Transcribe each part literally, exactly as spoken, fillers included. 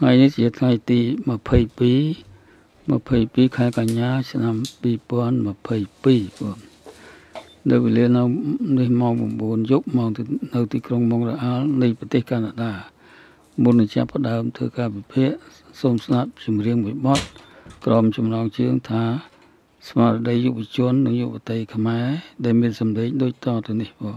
ngàyนี้ជាថ្ងៃទីยี่สิบสอง ยี่สิบสองខែកញ្ញាឆ្នាំยี่สิบยี่สิบបងនៅវេលានៅនេះម៉ោងnineយប់ម៉ោងនៅទីក្រុងម៉ុងរ៉ាអាល់នៃប្រទេសកាណាដាមុននឹងចាប់ផ្ដើមធ្វើការវិភាគសូមស្ដាប់ចម្រៀងមួយបទក្រុមចំណងជើងថាស្មារតីយុវជននិងយុវតីខ្មែរដែលមានសម្លេងដូចតទៅនេះបង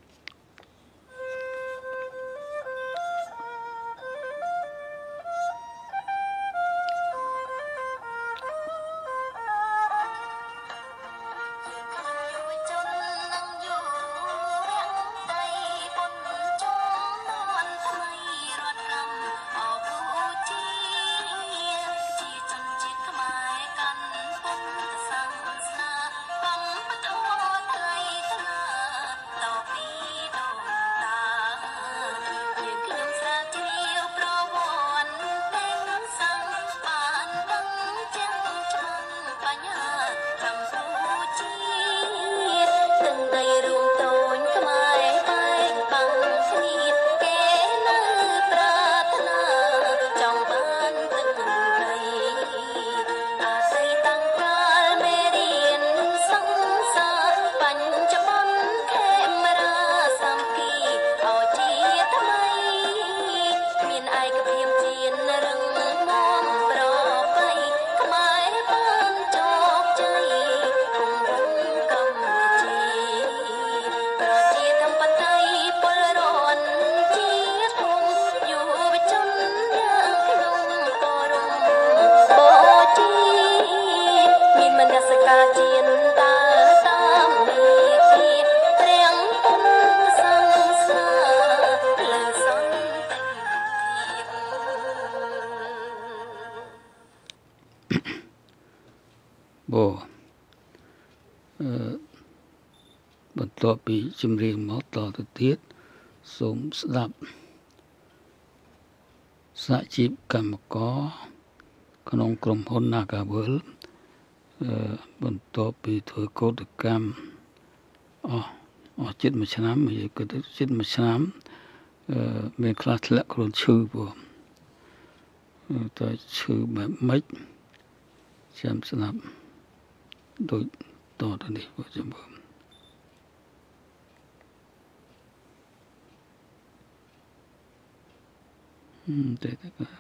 បន្ទាប់ពីចម្រៀងមកតទៅទៀតសូមស្ដាប់សហជីពកម្មករក្នុងក្រុមហ៊ុន Nagavel បន្ទាប់ពីធ្វើកោតកម្មអស់អស់ជិតមួយឆ្នាំនិយាយគិតទៅជិតមួយឆ្នាំមានខ្លះធ្លាក់ខ្លួនឈឺបងតែឈឺបែបម៉េចចាំស្ដាប់ដូចតទៅនេះបងចាំបង 对那个。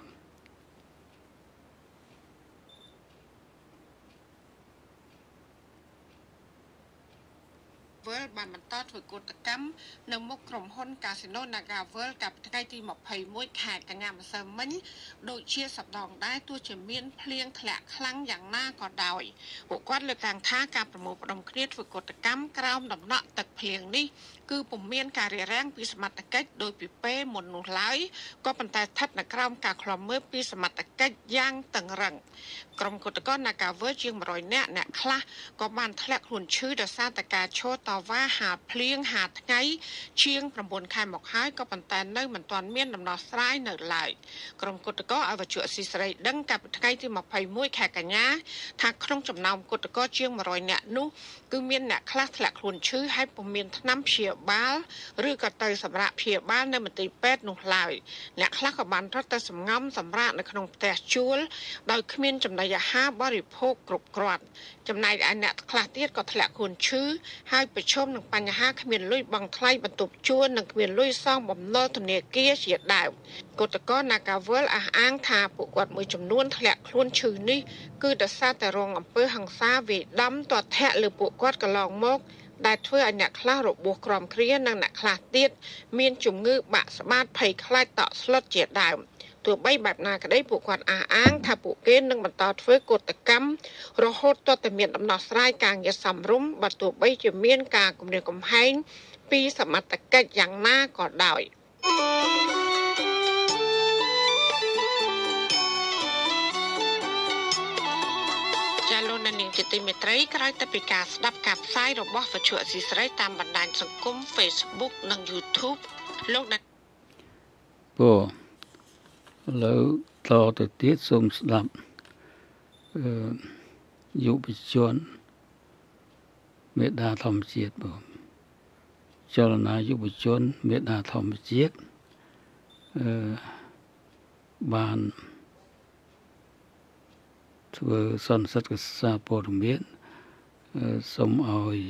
បានបន្តធ្វើកោតកម្មនៅមុខក្រុមហ៊ុនកាស៊ីណូ Nagavel កាលពីថ្ងៃទីยี่สิบเอ็ดខែកញ្ញាម្សិលមិញដូចជាសប្តាហ៍ដែរទោះជាមានភ្លៀងធ្លាក់ខ្លាំងយ៉ាងណាក៏ដោយពួកគាត់លើកឡើងថាការប្រមូលផ្ដុំគ្នាធ្វើកោតកម្មក្រោមដំណក់ទឹកភ្លៀងនេះគឺពុំមានការរារាំងពីសមត្ថកិច្ចដោយពីពេលមុននោះឡើយក៏ប៉ុន្តែស្ថិតនៅក្រោមការឃ្លាំមើលពីសមត្ថកិច្ចយ៉ាងតឹងរ៉ឹងក្រុមកោតក្រ Nagavel ជាងone hundredនាក់អ្នកខ្លះក៏បានធ្លាក់ខ្លួនឈឺដោយសារតែការឈរតវ៉ាហាភ្លៀងហាថ្ងៃជាងnineខែមកហើយក៏ប៉ុន្តែនៅមិនទាន់មានដំណោះស្រាយនៅឡើយក្រុមកោតក្រឲ្យវត្ថុអសីសេរីដឹងកាលពីថ្ងៃទីยี่สิบเอ็ดខែកញ្ញាថាក្នុងចំណោមកោតក្រជាងone hundredនាក់នោះគឺមានអ្នកខ្លះធ្លាក់ខ្លួនឈឺហើយពុំមានថ្នាំព្យាបាលឬក៏ទៅសម្រាប់ព្យាបាលនៅមន្ទីរពេទ្យនោះឡើយអ្នកខ្លះក៏បានរត់ទៅសម្ងំសម្រាកនៅក្នុងផ្ទះជួលដោយគ្មានចំណីអាហារបរិភោគគ្រប់គ្រាន់ចំណែកឯអ្នកខ្លះទៀតក៏ធ្លាក់ខ្លួនឈឺហើយប្រឈមនឹងបញ្ហាគ្មានលុយបង់ថ្លៃបន្ទប់ជួលនិងគ្មានលុយសងបំណុលធនាគារជាដើមកោតក្រ Nagavel អះអាងថាពួកគាត់មួយចំនួនធ្លាក់ខ្លួនឈឺនេះគឺដោយសារតែរងអំពើហិង្សាវាយដំទាត់ធាក់លើពួកគាត់កន្លងមកដែលធ្វើឲ្យអ្នកខ្លះរបួសក្រំគ្រានិងអ្នកខ្លះទៀតមានជំងឺបាក់ស្បាតភ័យខ្លាចតក់ស្លុតជាដើមទោះបីបែបណាក្តីពួកគាត់អះអាងថាពួកគេនឹងបន្តធ្វើកោតកម្មរហូតទាល់តែមានដំណោះស្រាយការងារសមរម្យបើទោះបីជាមានការគំរាមកំហែងពីសមត្ថកិច្ចយ៉ាងណាក៏ដោយ ចាលោកនាងជាទីមេត្រីក្រោយទៅពីការស្ដាប់ការផ្សាយរបស់វិទ្យុអស៊ីសេរីតាមបណ្ដាញសង្គម Facebook និង YouTube លោកអ្នកបងលើតទៅទៀតសូមស្ដាប់អឺយុវជនមេដាធម្មជាតិបងចលនាយុវជនមេដាធម្មជាតិអឺបានធ្វើសន្និសីទកសារព័ត៌មានសូមឲ្យ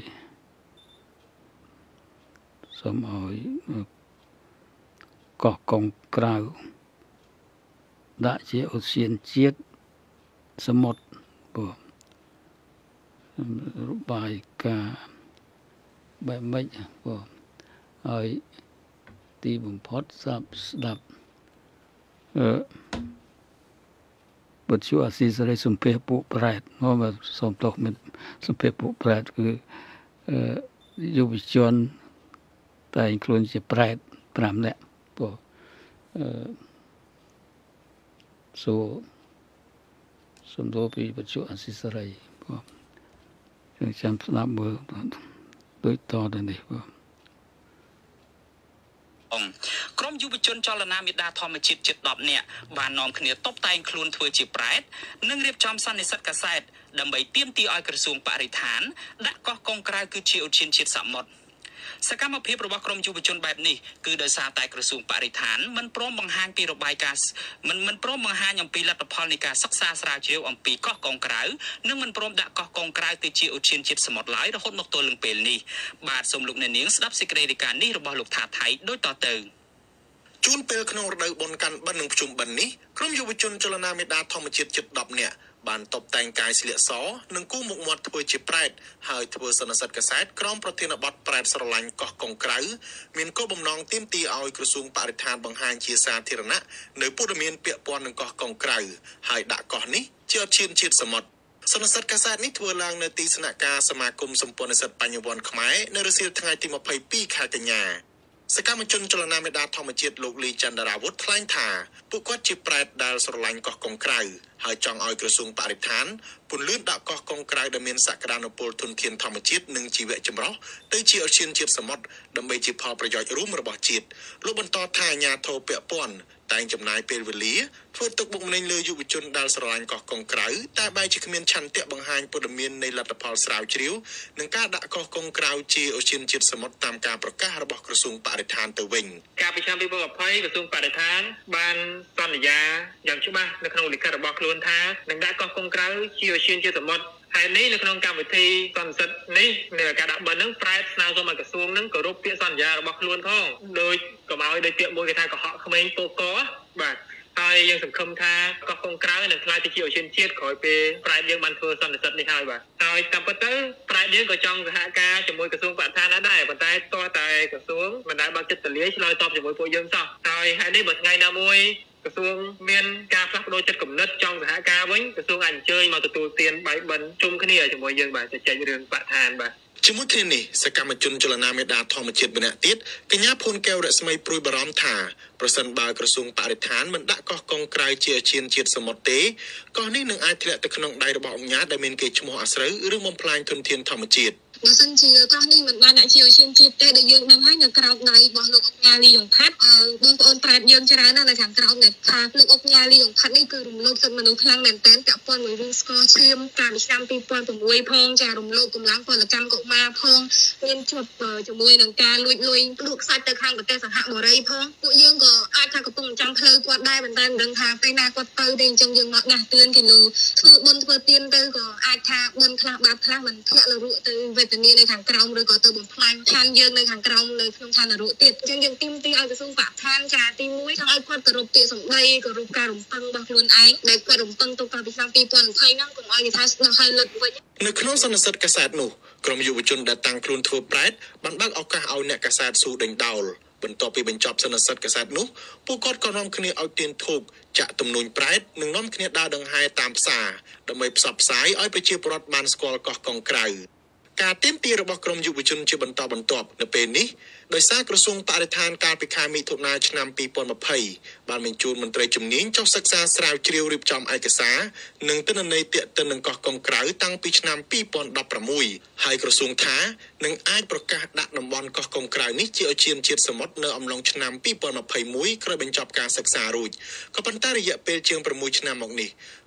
សូមឲ្យកោះកុងក្រៅដាក់ជាឧទ្យានជាតិសមុទ្រព្រោះរបាយការណ៍បែបម៉េចព្រោះឲ្យទីបំផុតស្ដាប់ស្ដាប់អឺបទជួអាស៊ីសេរីសំភារពួកប្រែតមកសូមទោសមិនសំភារពួកប្រែតគឺអឺយុវជនតែងខ្លួនជាប្រែតប្រាំនាក់ព្រោះអឺសូសំដៅពីបទជួអាស៊ីសេរីព្រោះខ្ញុំចាំស្ដាប់មើលដូចតទៅនេះព្រោះក្រុមយុវជនចលនាមេដាធម្មជាតិជិតដប់នាក់បាននាំគ្នាតបតែងខ្លួនធ្វើជាប្រែតនិងរៀបចំសន្និសីទកាសែតដើម្បីទាមទារឲ្យក្រសួងបរិស្ថានដាក់កោះកុងក្រៅគឺជាឧទ្យានជាតិសមុទ្រសកម្មភាពរបស់ក្រុមយុវជនបែបនេះគឺដោយសារតែក្រសួងបរិស្ថានមិនព្រមបង្ហាញពីរបាយការណ៍មិនមិនព្រមបង្ហាញអំពីលទ្ធផលនៃការសិក្សាស្រាវជ្រាវអំពីកោះកុងក្រៅនិងមិនព្រមដាក់កោះកុងក្រៅទៅជាឧទ្យានជាតិសមុទ្រឡើយរហូតមកទល់នឹងពេលនេះបាទសូមលោកអ្នកនាងស្ដាប់សេចក្តីរាយការណ៍នេះរបស់លោកថាថៃដូចតទៅជួនពេលក្នុងរដូវបុណ្យកាន់បិណ្ឌនិងភ្ជុំបិណ្ឌនេះក្រុមយុវជនចលនាមេដាធម្មជាតិជិតដប់នាក់បានតបតែងកាយស្លៀកសនិងគូមុខមាត់ធ្វើជាប្រែតហើយធ្វើសន្និសីទកាសែតក្រោមប្រធានបទប្រែតស្រឡាញ់កោះកុងក្រៅមានគោលបំណងទាមទារឲ្យក្រសួងបរិស្ថានបង្ហាញជាសាធារណៈនៅព័ត៌មានពាក់ព័ន្ធនឹងកោះកុងក្រៅហើយដាក់កោះនេះជាឧទ្យានជាតិសមុទ្រសន្និសីទកាសែតនេះធ្វើឡើងនៅទីស្នាក់ការសមាគមសម្ព័ន្ធនិស្សិតបញ្ញវន្តខ្មែរនៅរសៀលថ្ងៃទីម្ភៃពីរខែកញ្ញាសកម្មជនចលនាមេដាធម្មជាតិលោកលីចន្ទរាវុធថ្លែងថាពួកគាត់ជាប្រែតដែលស្រឡាញ់កោះកុងក្រៅហើយចង់ឲ្យក្រសួងបរិស្ថានពន្លឿនដាក់កោះកុងក្រៅដែលមានសក្តានុពលធនធានធម្មជាតិនិងជីវៈចម្រុះទៅជាឧទ្យានជាតិសមុទ្រដើម្បីជាផលប្រយោជន៍រួមរបស់ជាតិលោកបន្តថាអាជ្ញាធរពាក់ព័ន្ធតែងចំណាយពេលវេលាធ្វើទុកបុកម្នេញលើយុវជនដែលស្រឡាញ់កោះកុងក្រៅតែបែរជាគ្មានឆន្ទៈបង្ហាញព័ត៌មាននៃលទ្ធផលស្រាវជ្រាវនិងការដាក់កោះកុងក្រៅជាឧទ្យានជាតិសមុទ្រតាមការប្រកាសរបស់ក្រសួងបរិស្ថានទៅវិញកាលពីឆ្នាំពីរពាន់ยี่สิบក្រសួងបរិស្ថានបានសន្យាយ៉ាងច្បាស់នៅក្នុងលិខិតរបស់ខ្លួនថានឹងដាក់កោះកុងក្រៅជាឧទ្យានជាតិសមុទ្រហើយនេះនៅក្នុងកម្មវិធីសន្និសីទនេះនៅការដាក់បិណ្ឌហ្នឹងប្រែតស្នើសុំឲ្យក្រសួងហ្នឹងគោរពពាក្យសន្យារបស់ខ្លួនផងដោយកុំឲ្យដោយពាក្យមួយគេថាកុហកក្មេងពោកបាទហើយយើងសង្ឃឹមថាកោះកុងក្រៅនឹងក្លាយទៅជាឧទ្យានជាតិក្រោយពេលប្រែតយើងបានធ្វើសន្និសីទនេះហើយបាទហើយតាមពិតទៅប្រែតយើងក៏ចង់សហការជាមួយក្រសួងបរិស្ថានដែរប៉ុន្តែតោះតែក្រសួងមិនដែលបើកចិត្តទលាយឆ្លើយតបជាមួយពួកយើងសោះហើយហើយនេះបើថ្ងៃណាមួយក្រសួងមានការផ្លាស់ប្ដូរចិត្តគំនិតចង់សហការវិញក្រសួងអាចអញ្ជើញមកទទួលទានបាយបិណ្ឌជុំគ្នាជាមួយយើងបាទជជែករឿងបរិស្ថានបាទជាមួយគ្នានេះសកម្មជនចលនាមេដាធម្មជាតិម្នាក់ទៀតកញ្ញាភួនកែវរស្មីព្រួយបារម្ភថាប្រសិនបើក្រសួងបរិស្ថានមិនដាក់កោះកុងក្រៅជាឧទ្យានជាតិសមុទ្រទេកោះនេះនឹងអាចធ្លាក់ទៅក្នុងដៃរបស់អង្គការដែលមានកេរ្តិ៍ឈ្មោះអាស្រូវឬបំផ្លាញធនធានធម្មជាតិបើសិនជាកោះនេះមិនបានដាក់ជាឧទ្យានជាតិទេដែលយើងដឹងហើយនៅក្រោមដៃរបស់លោកអុកញ៉ាលីយ៉ុងផាត់បងប្អូនប្រែតយើងច្រើនណាស់នៅខាងក្រោមដែលថាលោកអុកញ៉ាលីយ៉ុងផាត់នេះគឺរំលោភសិទ្ធិមនុស្សខ្លាំងមែនទែនពាក់ព័ន្ធមួយរឿងស្ករឈាមកាលពីឆ្នាំពីរពាន់ប្រាំមួយផងចារំលោភកម្លាំងពលកម្មកុមារផងមានជាប់ជាមួយនឹងការលួចលុយដួសខ្សាច់ទៅខាងប្រទេសសង្ហបុរីផងពួកយើងក៏អាចថាកំពុងចាំផ្លូវគាត់ដែរប៉ុន្តែមិនដឹងថាពេលណាគាត់ទៅទេអញ្ចឹងយើងមកដាស់តឿនគេលើធ្វើបុណ្យធ្វើទានទៅក៏អាចថាបុណ្យខ្លះបាបខ្លះមិនធ្លាក់លើរូបទៅវេទនានៅខាងក្រោមឬក៏ទៅបំផ្លាញឋានយើងនៅខាងក្រោមនៅក្នុងឋាននរកទៀតអញ្ចឹងយើងទីមទីឲ្យក្រសួងបរិស្ថានចាទីមួយចង់ឲ្យគាត់គោរពពាក្យសម្ដីគោរពការរំពឹងរបស់ខ្លួនឯងដែលគាត់រំពឹងទុកកាលពីឆ្នាំពីរពាន់ยี่สิบហ្នឹងកុំឲ្យគេថាស្ដោះឲ្យលុតវិញនៅក្នុងសន្និសីទកាសែតនោះក្រុមយុវជនដែលតាំងខ្លួនធ្វើប្រែតបានបើកឱកាសឲ្យអ្នកកាសែតស៊ូដេញដោលបន្ទាប់ពីបញ្ចប់សន្និសីទកាសែតនោះពួកគាត់ក៏នាំគ្នាឲ្យទានធូបចាក់ទំនួញប្រែតនិងនាំគ្នាដើរដង្ហែតាមផ្សារដើម្បីផ្សព្វផ្សាយឲ្យប្រជាពលរដ្ឋបានស្គាល់កោះកុងក្រៅការទាមទាររបស់ក្រុមយុវជនជាបន្តបន្ទាប់នៅពេលនេះដោយសារក្រសួងបរិស្ថានកាលពីខែមិថុនាឆ្នាំពីរពាន់ยี่สิบបានបញ្ជូនមន្ត្រីជំនាញចុះសិក្សាស្រាវជ្រាវរៀបចំឯកសារនិងទិន្នន័យទាក់ទិននឹងកោះកុងក្រៅតាំងពីឆ្នាំពីរពាន់ដប់ប្រាំមួយហើយក្រសួងថានឹងអាចប្រកាសដាក់តំបន់កោះកុងក្រៅនេះជាឧទ្យានជាតិសមុទ្រនៅអំឡុងឆ្នាំពីរពាន់ยี่สิบเอ็ดក្រោយបញ្ចប់ការសិក្សារួចក៏ប៉ុន្តែរយៈពេលជាងប្រាំមួយឆ្នាំមកនេះ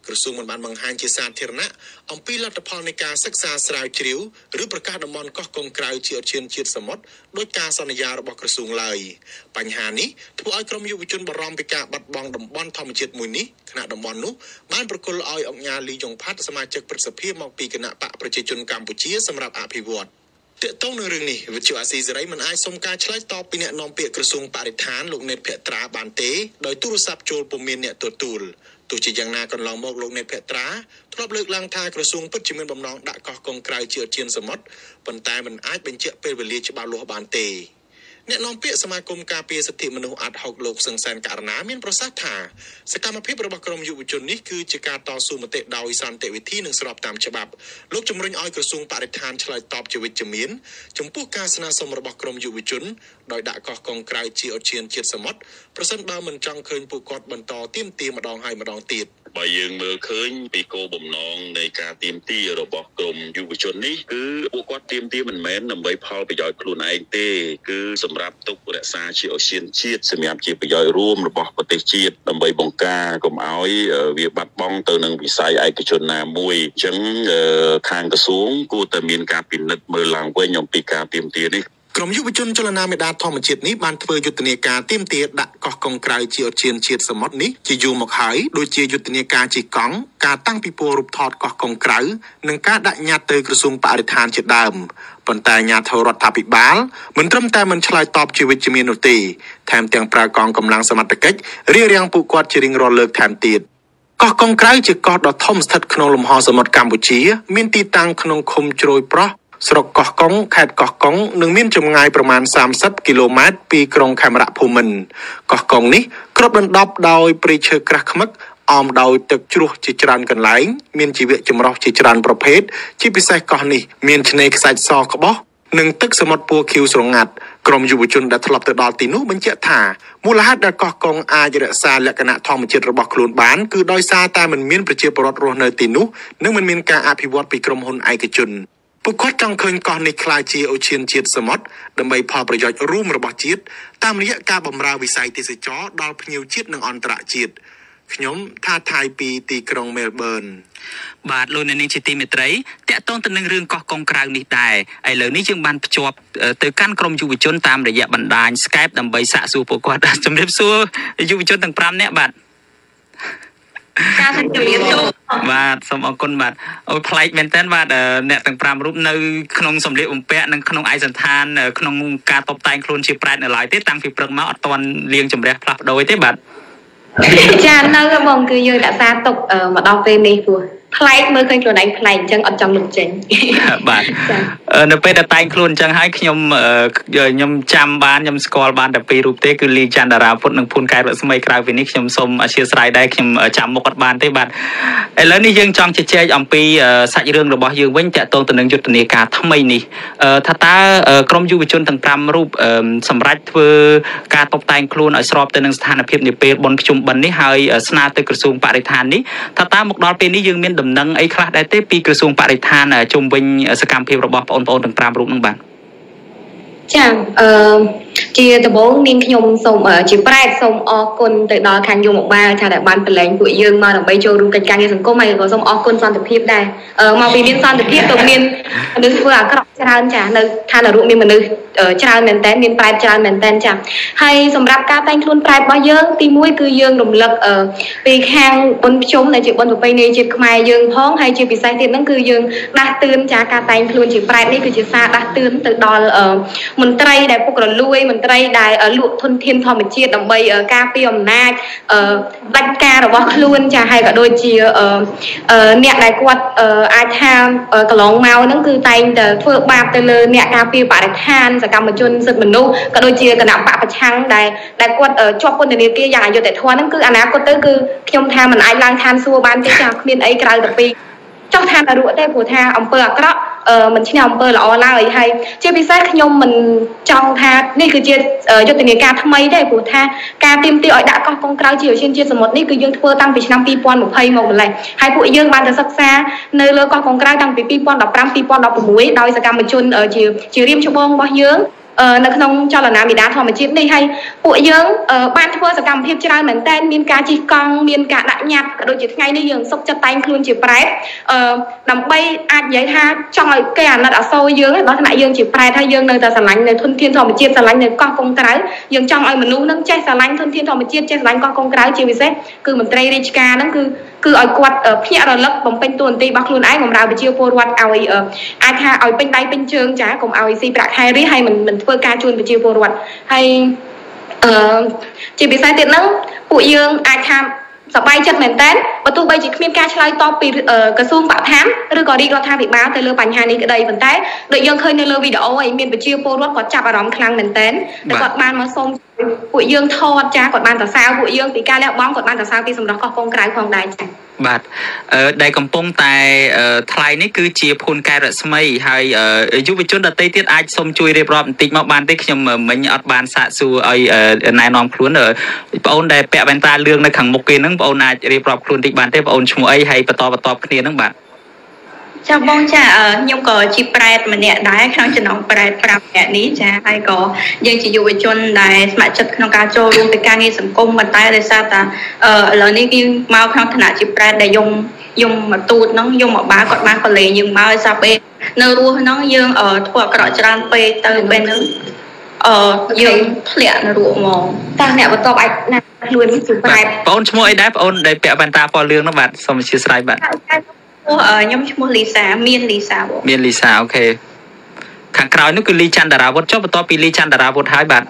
ក្រសួងមិនបានបង្ហាញជាសាធារណៈអំពីលទ្ធផលនៃការសិក្សាស្រាវជ្រាវឬប្រកាសតំបន់កោះកុងក្រៅជាឧទ្យានជាតិសមុទ្រដោយការសន្យារបស់ក្រសួងឡើយបញ្ហានេះធ្វើឲ្យក្រុមយុវជនបារម្ភពីការបាត់បង់តំបន់ធម្មជាតិមួយនេះគណៈតំបន់នោះបានប្រគល់ឲ្យអង្គការលីយ៉ុងផាត់សមាជិកព្រឹទ្ធសភាមកពីគណៈបកប្រជាជនកម្ពុជាសម្រាប់អភិវឌ្ឍទាក់ទងនឹងរឿងនេះវិទ្យុអាស៊ីសេរីមិនអាចសុំការឆ្លើយតបពីអ្នកនាំពាក្យក្រសួងបរិស្ថានលោកណេតភក្ត្រាបានទេដោយទូរស័ព្ទចូលពុំមានអ្នកទទួលទោះជាយ៉ាងណាកន្លងមកលោកណេតភក្ត្រាធ្លាប់លើកឡើងថាក្រសួងពិតជាមានបំណងដាក់កោះកុងក្រៅជាឧទ្យានសមុទ្រប៉ុន្តែមិនអាចបញ្ជាក់ពេលវេលាច្បាស់លាស់បានទេអ្នកនាំពាក្យសមាគមការពារសិទ្ធិមនុស្សអាត់ហុកលោកសឹងសានករណាមានប្រសាសន៍ថាសកម្មភាពរបស់ក្រុមយុវជននេះគឺជាការតស៊ូមតិដោយសន្តិវិធីនិងស្របតាមច្បាប់លោកជំរុញឲ្យក្រសួងបរិស្ថានឆ្លើយតបជាវិជ្ជមានចំពោះការស្នើសុំរបស់ក្រុមយុវជនដោយដាក់កោះកុងក្រៅជាឧទ្យានជាតិសមុទ្រប្រសិនបើមិនចង់ឃើញពួកគាត់បន្តទាមទារម្ដងហើយម្ដងទៀតបើយើងមើលឃើញពីគោលបំណងនៃការទាមទាររបស់ក្រមយុវជននេះគឺពួកគាត់ទាមទារមិនមែនដើម្បីផលប្រយោជន៍ខ្លួនឯងទេគឺសម្រាប់ទុករក្សាជាឧទ្យានជាតិសម្រាប់ជាប្រយោជន៍រួមរបស់ប្រទេសជាតិដើម្បីបង្ការកុំឲ្យវាបាត់បង់ទៅនឹងវិស័យឯកជនណាមួយអញ្ចឹងខាងក្រសួងគួរតែមានការពិនិត្យមើលឡើងវិញអំពីការទាមទារនេះក្រុមយុវជនចលនាមេដាធម្មជាតិនេះបានធ្វើយុទ្ធនាការទាមទារដាក់កោះកុងក្រៅជាឧទ្យានជាតិសមុទ្រនេះជាយូរមកហើយដូចជាយុទ្ធនាការជិះកង់ការតាំងពិព័រណ៍រូបថតកោះកុងក្រៅនិងការដាក់ញត្តិទៅក្រសួងបរិស្ថានជាដើមប៉ុន្តែអាជ្ញាធររដ្ឋាភិបាលមិនត្រឹមតែមិនឆ្លើយតបជាវិជ្ជមាននោះទេថែមទាំងប្រើកងកម្លាំងសមត្ថកិច្ចរារាំងពួកគាត់ជារៀងរាល់លើកថែមទៀតកោះកុងក្រៅជាកោះដ៏ធំស្ថិតក្នុងលំហសមុទ្រកម្ពុជាមានទីតាំងក្នុងឃុំជ្រោយប្រោះស្រុកកោះកុងខេត្តកោះកុងនិងមានចម្ងាយប្រមាណសាមសិបគីឡូម៉ែត្រពីក្រុងខេមរភូមិន្ទកោះកុងនេះគ្របដណ្ដប់ដោយព្រៃឈើក្រាស់ឃ្មឹកអមដោយទឹកជ្រោះជាច្រើនកន្លែងមានជីវៈចម្រុះជាច្រើនប្រភេទជាពិសេសកោះនេះមានឆ្នេរខ្សាច់សក្បោះនិងទឹកសមុទ្រពណ៌ខៀវស្រងាត់ក្រុមយុវជនដែលធ្លាប់ទៅដល់ទីនោះបញ្ជាក់ថាមូលហេតុដែលកោះកុងអាចរក្សាលក្ខណៈធម្មជាតិរបស់ខ្លួនបានគឺដោយសារតែមិនមានប្រជាពលរដ្ឋរស់នៅទីនោះនិងមិនមានការអភិវឌ្ឍពីក្រុមហ៊ុនឯកជនពួកគាត់ចង់ឃើញកោះនេះក្លាយជាឧទ្យានជាតិសមុទ្រដើម្បីផលប្រយោជន៍រួមរបស់ជាតិតាមរយៈការបម្រើវិស័យទេសចរណ៍ដល់ភ្ញៀវជាតិនិងអន្តរជាតិខ្ញុំថាថៃពីទីក្រុងមែលប៊នបាទលោកអ្នកនាងជាទីមេត្រីតាក់ទងទៅនឹងរឿងកោះកុងក្រៅនេះដែរឥឡូវនេះយើងបានភ្ជាប់ទៅកាន់ក្រុមយុវជនតាមរយៈបណ្ដាញ Skype ដើម្បីសាកសួរពួកគាត់ជំរាបសួរយុវជនទាំងប្រាំនាក់បាទការជំរាបសួរបាទសូមអរគុណបាទអូប្លែកមែនតើបាទអ្នកទាំងប្រាំរូបនៅក្នុងសម្លៀកបំពាក់និងក្នុងឯកសណ្ឋានក្នុងការតុបតែងខ្លួនជាប្រែតនៅឡើយទេតាំងពីព្រឹកមកអត់ទាន់លៀងជំរះផ្លាស់ប្ដូរទេបាទចានៅបងគឺយើងរក្សាទុកមកដល់ពេលនេះព្រោះផ្លែកមើលឃើញខ្លួនឯងផ្លែកអញ្ចឹងអត់ចង់លុបចេញបាទនៅពេលដែលតែងខ្លួនអញ្ចឹងហើយខ្ញុំខ្ញុំចាំបានខ្ញុំស្គាល់បានតែពីររូបទេគឺលីច័ន្ទតារាពុទ្ធនិងភួនកែវរស្មីក្រៅពីនេះខ្ញុំសូមអធិស្ឋានដែរខ្ញុំចាំមុខអត់បានទេបាទឥឡូវនេះយើងចង់ជជែកអំពីសាច់រឿងរបស់យើងវិញតាក់ទងទៅនឹងយុទ្ធនាការថ្មីនេះថាតើក្រុមយុវជនទាំងប្រាំរូបសម្រាប់ធ្វើការតុបតែងខ្លួនឲ្យស្របទៅនឹងស្ថានភាពនាពេលបុណ្យភ្ជុំបិណ្ឌនេះហើយស្នើទៅក្រសួងបរិស្ថាននេះថាតើមកដល់ពេលនេះយើងមានដំណឹងអីខ្លះដែរទេពីក្រសួងបរិស្ថានជុំវិញសកម្មភាពរបស់បងប្អូនទាំងប្រាំរូបហ្នឹងបាទចាអឺជាដំបូងនាងខ្ញុំសូមជាប្រែតសូមអរគុណទៅដល់ខាងយុវបាលថាដែលបានប្រឡែងពួកយើងមកដើម្បីចូលរួមកិច្ចការងារសង្គមហើយក៏សូមអរគុណសន្តិភាពដែរមកពីមានសន្តិភាពទៅមានមនុស្សធ្វើអាក្រក់ច្រើនចានៅឋានរូបមានមនុស្សច្រើនមែនតើមានប្រែតច្រើនមែនតើចាហើយសម្រាប់ការតែងខ្លួនប្រែតរបស់យើងទីមួយគឺយើងរំលឹកពីខាងបុណ្យភ្ជុំដែលជាបុណ្យប្រពៃណីជាតិខ្មែរយើងផងហើយជាពិសេសទៀតហ្នឹងគឺយើងដាស់តឿនចាការតែងខ្លួនជាប្រែតនេះគឺជាសារដាស់តឿនទៅដល់មន្ត្រីដែលពុករលួយមន្ត្រីដែលលក់ធនធានធម្មជាតិដើម្បីការពារអំណាចដាច់ការរបស់ខ្លួនចាហើយក៏ដូចជាអ្នកដែលគាត់អាចថាកន្លងមកហ្នឹងគឺតែងតែធ្វើបាបទៅលើអ្នកការពារបរិស្ថានសកម្មជនសិទ្ធិមនុស្សក៏ដូចជាគណៈបកប្រឆាំងដែលដែលគាត់ជាប់ពន្ធនាគារយ៉ាងអយុត្តិធម៌ហ្នឹងគឺអនាគតទៅគឺខ្ញុំថាមិនអាចឡើងឋានសួគ៌បានទេចាគ្មានអីក្រៅតែពីចោះឋាននរកទេព្រោះថាអំពើអាក្រក់មិនឈ្នះអំពើល្អឡើយហើយជាពិសេសខ្ញុំមិនចង់ថានេះគឺជាយុទ្ធនាការថ្មីទេព្រោះថាការទាមទារឲ្យដាក់កោះកុងក្រៅជាឧទ្យានជាតិសមុទ្រនេះគឺយើងធ្វើតាំងពីឆ្នាំពីរពាន់ម្ភៃមកម្លេះហើយពួកយើងបានទៅសិក្សានៅលើកោះកុងក្រៅតាំងពីពីរពាន់ដប់ប្រាំ ពីរពាន់ដប់ប្រាំមួយដោយសកម្មជនជាជារៀមច្បងរបស់យើងនៅក្នុងចលនាមេដាធម្មជាតិនេះហើយពួកយើងបានធ្វើសកម្មភាពច្រើនមែនតើមានការជិះកង់មានការដាក់ញត្តិក៏ដូចជាថ្ងៃនេះយើងសុខចិត្តតែងខ្លួនជាប្រែតដើម្បីអាចនិយាយថាចង់ឲ្យគេអាណិតអាសូរយើងដល់ថ្នាក់យើងជាប្រែតហើយយើងនៅតែស្រឡាញ់នៅធនធានធម្មជាតិស្រឡាញ់នៅកោះកុងក្រៅយើងចង់ឲ្យមនុស្សនឹងចេះស្រឡាញ់ធនធានធម្មជាតិចេះស្រឡាញ់កោះកុងក្រៅជាពិសេសគឺមន្ត្រីរាជការហ្នឹងគឺគឺឲ្យគាត់ភ្ញាក់រលឹកបំពេញតួនាទីរបស់ខ្លួនឯងបម្រើប្រជាពលរដ្ឋឲ្យអាចថាឲ្យពេញដៃពេញជើងចាកុំឲ្យស៊ីប្រាក់ខែរីហើយមិនមិនធ្វើការជួយប្រជាពលរដ្ឋហើយអឺជាពិសេសទៀតហ្នឹងពួកយើងអាចថាសប្បាយចិត្តមែនតើបើទោះបីជាគ្មានការឆ្លើយតបពីក្រសួងបរិស្ថានឬក៏រាជរដ្ឋាភិបាលទៅលើបញ្ហានេះក្តីប៉ុន្តែដូចយើងឃើញនៅលើវីដេអូហើយមានប្រជាពលរដ្ឋគាត់ចាប់អារម្មណ៍ខ្លាំងមែនតើតែគាត់បានមកសូមពួកយើងថតចាគាត់បានសរសើរពួកយើងពីការលះបង់គាត់បានសរសើរពីសម្រស់កោះកុងក្រៅផងដែរចាបាទអឺដែលកំពុងតែថ្លៃនេះគឺជាភូនកែរស្មីហើយយុវជនដទៃទៀតអាចសូមជួយរៀបរាប់បន្តិចមកបានទេខ្ញុំមិញអត់បានសាកសួរឲ្យណែនាំខ្លួនបងអូនដែលពាក់វ៉ែនតាលឿងនៅខាងមុខគេហ្នឹងបងអូនអាចរៀបរាប់ខ្លួនតិចបានទេបងអូនឈ្មោះអីហើយបន្តបន្តគ្នាហ្នឹងបាទចាបងចាខ្ញុំក៏ជាប្រែតម្នាក់ដែរក្នុងចំណោមប្រែតប្រាំនាក់នេះចាហើយក៏យើងជាយុវជនដែលស្ម័គ្រចិត្តក្នុងការចូលរួមទៅការងារសង្គមប៉ុន្តែដោយសារតែឥឡូវនេះគឺមកក្នុងឋានៈជាប្រែតដែលយំយំមកទូតហ្នឹងយំមកបាគាត់បានប្រឡែងយើងមកឲ្យសាពេលនៅរស់ហ្នឹងយើងធ្វើអាក្រក់ច្រើនពេកទៅពេលហ្នឹងអឺយើងធ្លាក់នៅរស់ហ្មងតែអ្នកបន្ទាប់អាចណាខ្លួនជាប្រែតបងអូនឈ្មោះអីដែរបងអូនដែលពាក់វ៉ែនតាពណ៌លឿងហ្នឹងបាទសូមអធិស្ឋានបាទខ្ញុំឈ្មោះលីសាមានលីសាបងមានលីសាអូខេខាងក្រោយនោះគឺលីច័ន្ទរាវុធចុះបន្ទាប់ពីលីច័ន្ទរាវុធហើយបាទ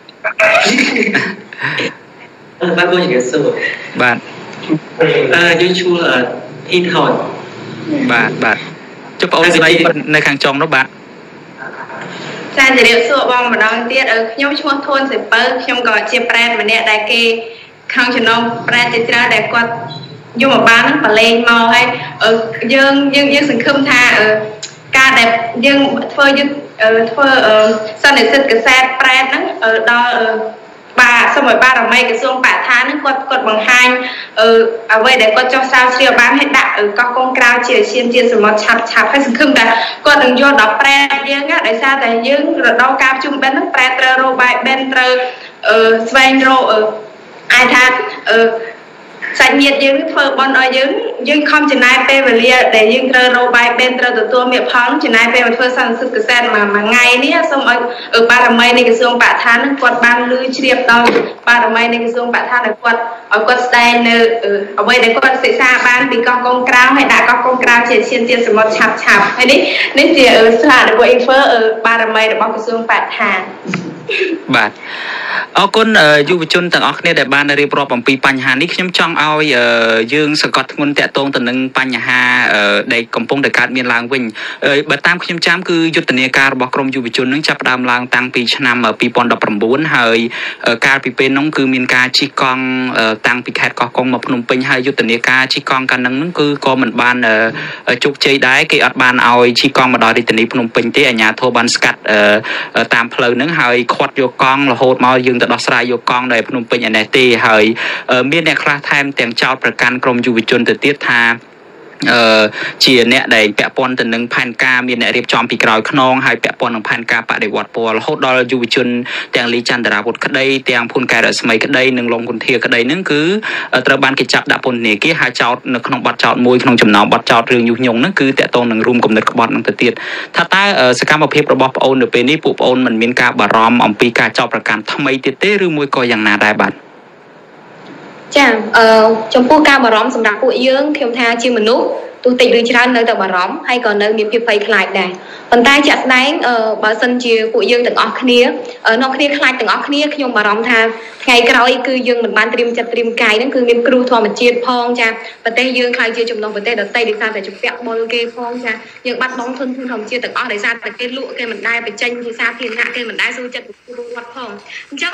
បាទបងនិយាយសួរបាទអឺយើងឈ្មោះអ៊ីនហនបាទបាទចុះបងអូនស្ដីនៅខាងចុងនោះបាទចាជម្រាបសួរបងម្ដងទៀតខ្ញុំឈ្មោះធួនសិពៅខ្ញុំក៏ជាប្រែតម្នាក់ដែលគេក្នុងចំណោមប្រែជាច្រើនដែលគាត់យកមកបានហ្នឹងបលែងមកហើយយើងយើងយើងសង្ឃឹមថាការដែលយើងធ្វើយើងធ្វើសន្និសីទកសែតប្រែតហ្នឹងដល់បាទសូមឲ្យបារមីក្រសួងបរិស្ថានហ្នឹងគាត់គាត់បង្ហាញអ្វីដែលគាត់ចោះស្រាវជ្រាវបានឲ្យដាក់កោះកុងក្រៅជាអាស៊ានជាតិសមុទ្រឆាប់ឆាប់ហើយសង្ឃឹមថាគាត់នឹងយកដល់ប្រែតយើងដោយសារតែយើងរដូវការប្រជុំបិណ្ឌហ្នឹងប្រែតត្រូវរកបាយបិណ្ឌត្រូវស្វែងរកអាចថាសាច់ញាតិយើងធ្វើបន់ឲ្យយើងយើងខំចំណាយពេលវេលាដែលយើងត្រូវរកបាយបេនត្រូវទទួលមេផលចំណាយពេលមកធ្វើសន្និសីទកសែតមួយមួយថ្ងៃនេះសូមឲ្យបារមីនៃក្រសួងបរិស្ថាននឹងគាត់បានលឺជ្រាបដល់បារមីនៃក្រសួងបរិស្ថានឲ្យគាត់ឲ្យគាត់ស្ដែងនៅអ្វីដែលគាត់សិក្សាបានពីកោះកុងក្រៅហើយដាក់កោះកុងក្រៅជាឈានទៀតសមុទ្រឆាប់ឆាប់ហើយនេះនេះជាស្លាករបស់ Infer បារមីរបស់ក្រសួងបរិស្ថានបាទអរគុណយុវជនទាំងអស់គ្នាដែលបានរៀបរាប់អំពីបញ្ហានេះខ្ញុំចង់ឲ្យយើងសង្កត់ធ្ងន់តាក់ទងទៅនឹងបញ្ហាដែលកំពុងតែកើតមានឡើងវិញបើតាមខ្ញុំចាំគឺយុទ្ធនាការរបស់ក្រមយុវជននឹងចាប់ផ្ដើមឡើងតាំងពីឆ្នាំពីរពាន់ដប់ប្រាំបួនហើយកាលពីពេលនោះគឺមានការជិះកង់តាំងពីខេត្តកោះកុងមកភ្នំពេញហើយយុទ្ធនាការជិះកង់កាលនោះគឺក៏មិនបានជោគជ័យដែរគេអត់បានឲ្យជិះកង់មកដល់រាជធានីភ្នំពេញទេអាជ្ញាធរបានស្កាត់តាមផ្លូវហ្នឹងហើយខាត់យកកង់រហូតមកយើងទៅដោះស្រាយយកកង់នៅភ្នំពេញឯនេះទេហើយមានអ្នកខ្លះថែមទាំងចោទប្រកាន់ក្រមយុវជនទៅទៀតថាអឺជាអ្នកដែលពាក់ព័ន្ធទៅនឹងផែនការមានអ្នករៀបចំពីក្រោយខ្នងហើយពាក់ព័ន្ធនឹងផែនការបដិវត្តពណ៌រហូតដល់យុវជនទាំងលីច័ន្ទរាវុធក្តីទាំងភូនកែរស្មីក្តីនិងលងគុន្ធាក្តីហ្នឹងគឺត្រូវបានគេចាប់ដាក់ពន្ធនាគារហើយចោទនៅក្នុងបទចោទមួយក្នុងចំណោមបទចោទរឿងញុះញង់ហ្នឹងគឺតាក់ទងនឹងរួមគំនិតក្បត់ហ្នឹងទៅទៀតថាតើសកម្មភាពរបស់ប្អូននៅពេលនេះពួកប្អូនមិនមានការបារម្ភអំពីការចោទប្រកាន់ថ្មីទៀតទេឬមួយក៏យ៉ាងណាដែរបាទចាអឺចំពោះការបារម្ភសម្រាប់ពួកយើងខ្ញុំថាជាមនុស្សទោះតិចឬច្រើននៅតែបារម្ភហើយក៏នៅមានភាពភ័យខ្លាចដែរប៉ុន្តែជាក់ស្ដែងបើសិនជាពួកយើងទាំងអស់គ្នានាំគ្នាខ្លាចទាំងអស់គ្នាខ្ញុំបារម្ភថាថ្ងៃក្រោយគឺយើងមិនបានត្រៀមចិត្តត្រៀមកាយហ្នឹងគឺមានគ្រោះធម្មជាតិផងចាប្រទេសយើងខ្លាចជាចំណុះប្រទេសដទៃដោយសារតែជំពាក់បុលគេផងចាយើងបាត់បង់ធនធានធម្មជាតិទាំងអស់ដោយសារតែគេលក់គេមិនដែលបញ្ចេញជាសាធារណៈគេមិនដែលស៊ូចិត្តពលរដ្ឋផងអញ្ចឹងការ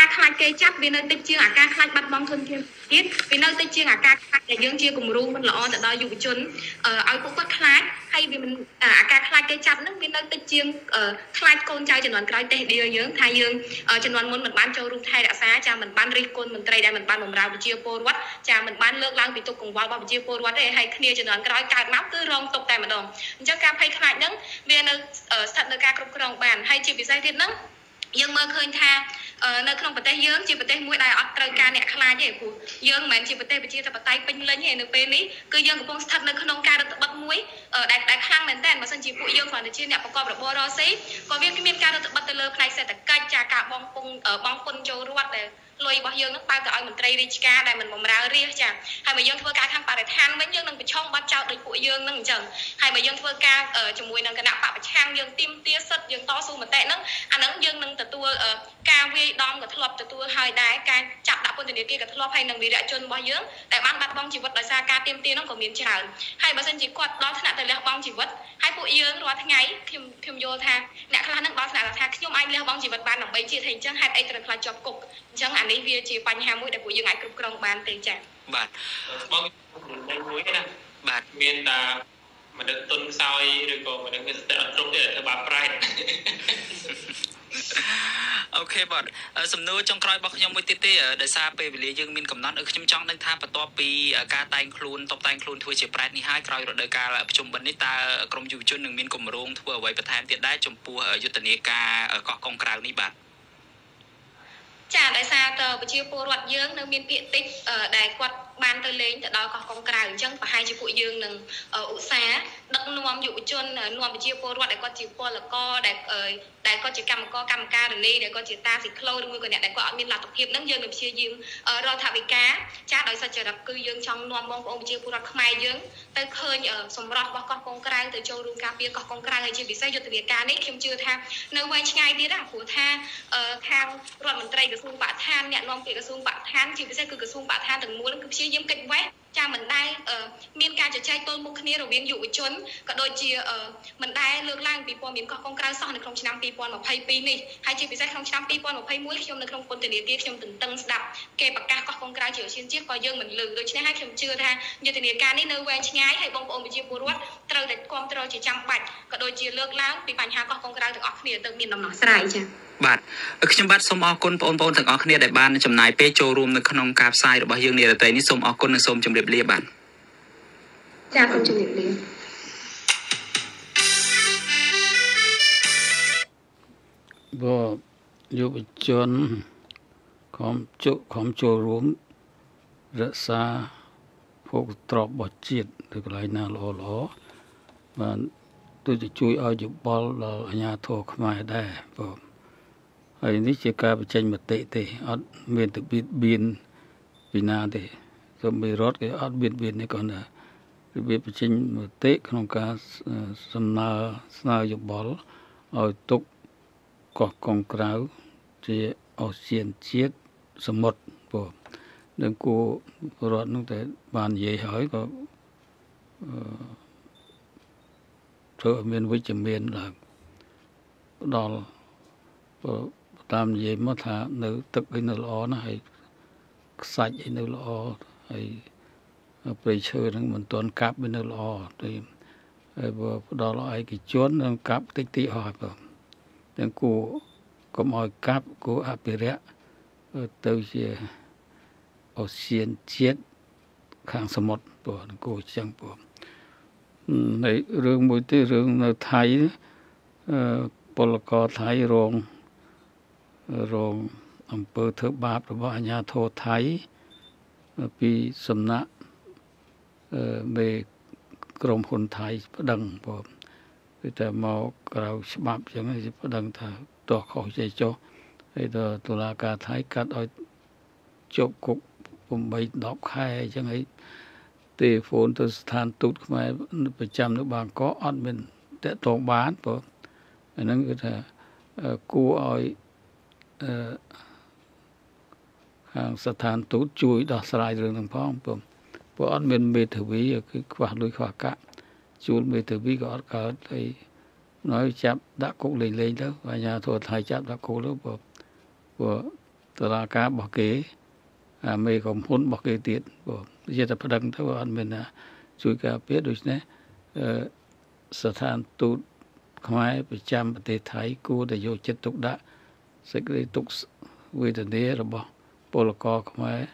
ការខ្លាចគេចាប់វានៅតិចជាងអាការខ្លាចបាត់បង់ធនធានទៀតវានៅតិចជាងអាការខ្លាចដែលយើងជាគំរូមិនល្អទៅដល់យុវជនឲ្យពួកគាត់ខ្លាចហើយវាមិនអាការខ្លាចគេចាប់ហ្នឹងវានៅតិចជាងខ្លាចកូនចៅជំនាន់ក្រោយទេឌីយើងថាយើងជំនាន់មុនមិនបានចូលរួមថែរក្សាចាមិនបានរិះគន់មន្ត្រីដែលមិនបានបម្រើប្រជាពលរដ្ឋចាមិនបានលើកឡើងពីទុកកង្វល់របស់ប្រជាពលរដ្ឋទេហើយគ្នាជំនាន់ក្រោយកើតមកគឺរងទុកតែម្ដងអញ្ចឹងការភ័យខ្លាចហ្នឹងវានៅស្ថិតនៅការគ្រប់គ្រងបានហើយជាពិសេសទៀតហ្នឹងយើងមើលឃើញថានៅក្នុងប្រទេសយើងជាប្រទេសមួយដែលអត់ត្រូវការអ្នកខ្លាចទេព្រោះយើងមិនមែនជាប្រទេសប្រជាធិបតេយ្យពេញលេញទេនៅពេលនេះគឺយើងកំពុងស្ថិតនៅក្នុងការរដ្ឋបတ်មួយដែលដែលខ្លាំងមែនតើបើមិនជាពួកយើងគ្រាន់តែជាអ្នកប្រកបរបររកស៊ីក៏វាគ្មានការរដ្ឋបတ်ទៅលើផ្នែកសេដ្ឋកិច្ចចាការបងពុងបងពុនចូលរដ្ឋដែលលុយរបស់យើងនឹងបើកទៅឲ្យមន្ត្រីរាជការដែលមិនបម្រើរាជចាហើយបើយើងធ្វើការខាងបរិស្ថានវិញយើងនឹងប្រឈមបាត់ចោលដោយពួកយើងនឹងអញ្ចឹងហើយបើយើងធ្វើការជាមួយនឹងគណៈបពប្រឆាំងយើងទាមទារសិទ្ធិយើងតស៊ូមតិហ្នឹងអាហ្នឹងយើងនឹងទទួលការវាយដំក៏ធ្លាប់ទទួលហើយដែរការចាប់ដាក់ពន្ធនាគារក៏ធ្លាប់ហើយនឹងវីរៈជនរបស់យើងដែលបានបាត់បង់ជីវិតដោយសារការទាមទារហ្នឹងក៏មានច្រើនហើយបើសិនជាគាត់ដល់ថ្នាក់ទៅលះបង់ជីវិតហើយពួកយើងរាល់ថ្ងៃខ្ញុំខ្ញុំយល់ថាអ្នកខ្លះហ្នឹងដល់ថ្នាក់ថាខ្ញុំអាចលះបង់ជីវិតបានដើម្បីជាតិហើយអញ្ចឹងហេតុអីត្រូវខ្លាចជាប់គុកអញ្ចឹងអានេះវាជាបញ្ហាមួយដែលពួកយើងអាចគ្រប់គ្រងបានទេចា៎បាទបងមួយណាបាទមានតាមនុស្សទុនខ្សោយឬក៏មនុស្សមានសតិអត់គ្រប់ទេធ្វើបាបប្រែតអូខេបាទសំណួរចុងក្រោយរបស់ខ្ញុំមួយទៀតទេដោយសារពេលវេលាយើងមានកំណត់ខ្ញុំចង់ដឹងថាបន្ទាប់ពីការតែងខ្លួនតបតែងខ្លួនធ្វើជាប្រែតនេះហើយក្រោយរដូវកាលប្រជុំបិណ្ឌនេះតើក្រមយុវជននឹងមានគម្រោងធ្វើអ្វីបន្ថែមទៀតដែរចំពោះយុទ្ធនាការកោះកុងក្រៅនេះបាទចាដោយសារតើប្រជាពលរដ្ឋយើងនៅមានពាក្យតិចដែលគាត់បានទៅលេងទៅដល់កោះកុងក្រៅអញ្ចឹងប្រហែលជាពួកយើងនឹងឧស្សាហ៍ដឹកនាំយុវជននាំប្រជាពលរដ្ឋដែលគាត់ជាពលករដែលដែលគាត់ជាកម្មករកម្មការិនីដែលគាត់ជាតាស៊ីក្លូឬមួយក៏អ្នកដែលគាត់អត់មានលទ្ធភាពហ្នឹងយើងនឹងព្យាយាមរកថវិកាចាដោយសច្ចរិតគឺយើងចង់នាំបងប្អូនប្រជាពលរដ្ឋខ្មែរយើងទៅឃើញសម្រស់របស់កោះកុងក្រៅទៅចូលរួមការពារកោះកុងក្រៅហើយជាពិសេសយុទ្ធនាការនេះខ្ញុំជឿថានៅវែងឆ្ងាយទៀតណាព្រោះថាខាងរដ្ឋមន្ត្រីក្រសួងបរិស្ថានអ្នកនាំពាក្យក្រសួងបរិស្ថានជាពិសេសគឺក្រសួងបរិស្ថានទាំងមូលគឺព្យាយាមកិច្ចវេះចាមិនដែលមានការជជែកទល់មុខគ្នារវាងយុវជនក៏ដូចជាមិនដែលលើកឡើងពីព័ត៌មានកោះកុងក្រៅសោះនៅក្នុងឆ្នាំពីរពាន់ម្ភៃពីរនេះហើយជាពិសេសក្នុងឆ្នាំពីរពាន់ម្ភៃមួយខ្ញុំនៅក្នុងពន្ធនាគារខ្ញុំទន្ទឹងស្ដាប់គេប្រកាសកោះកុងក្រៅជាឧទ្យានជាតិក៏យើងមិនលើកដូច្នេះហើយខ្ញុំជឿថាយុទ្ធនាការនេះនៅវែងឆ្ងាយហើយបងប្អូនប្រជាពលរដ្ឋត្រូវតែគាំទ្រជាចាំបាច់ក៏ដូចជាលើកឡើងពីបញ្ហាកោះកុងក្រៅទាំងអស់គ្នាទៅមានដំណោះស្រាយចា៎បាទខ្ញុំបាទសូមអរគុណបងប្អូនទាំងអស់គ្នាដែលបានចំណាយពេលចូលរួមនៅក្នុងការផ្សាយរបស់យើងនារាត្រីនេះសូមអរគុណនិងសូមជម្រាបលាបាទចាសូមជម្រាបលាបើយុវជនខំជុខំចូលរួមរក្សាភោគទ្រព្យរបស់ជាតិទៅកន្លែងណាល្អល្អបានទៅជួយឲ្យយោបល់ដល់អាជ្ញាធរខ្មែរដែរបងហើយនេះជាការបញ្ចេញមតិទេអត់មានទៅបៀតបៀនពីណាទេសូម្បីរដ្ឋគេអត់បៀតបៀននេះក៏ណារបៀបបញ្ចេញមតិក្នុងការសំណើស្នើយោបល់ឲ្យទុកកោះកុងក្រៅជាអូសៀនជាតិសមុទ្របងនឹងគួររដ្ឋនោះតែបាននិយាយហើយក៏ធ្វើឲ្យមានវិជ្ជមានឡើងដល់តាមនិយាយមកថានៅទឹកអីនៅល្អណាស់ហើយខ្សាច់អីនៅល្អហើយព្រៃឈើហ្នឹងមិនទាន់កាប់វានៅល្អទេហើយបើផ្ដល់ឲ្យឯកជននឹងកាប់តិចតិចអស់បងទាំងគួរកុំឲ្យកាប់គួរអភិរក្សទៅជាអូសៀនជាតិខាងសមុទ្របងគួរអញ្ចឹងបងហើយរឿងមួយទៀតរឿងនៅថៃពលករថៃរងរងអំពើធ្វើបាបរបស់អាជ្ញាធរថៃពីសំណាក់មេក្រុមហ៊ុនថៃប្តឹងបងគឺតែមកក្រៅច្បាប់អញ្ចឹងគេប្តឹងថាតោះខុសចេះចុះហើយដល់តុលាការថៃកាត់ឲ្យជាប់គុកeightដប់ខែអញ្ចឹងហើយទេហ្វូនទៅស្ថានទូតខ្មែរប្រចាំនៅបាងកកអត់មានតកតងបានបងអាហ្នឹងគឺថាគួរឲ្យអឺខាងស្ថានទូតជួយដោះស្រាយរឿងហ្នឹងផងបងព្រោះអត់មានមេធាវីគឺខ្វះលុយខ្វះកាក់ជួលមេធាវីក៏អត់កើតហើយnói chạm đã cũng lên lên đó và nhà thổ thái chạm đã cố lúc của của ตลาดบอกเกอเมย์ของพ้นบอกเกติดบอกจะจะพดังเท่าอันเป็นนะช่วยกับเพื่อโดยนี้สถานตูดขมายประจำประเทศไทยกูได้โยจิตตุกดะสักได้ตุกเวทเนียระบบปลกขมาย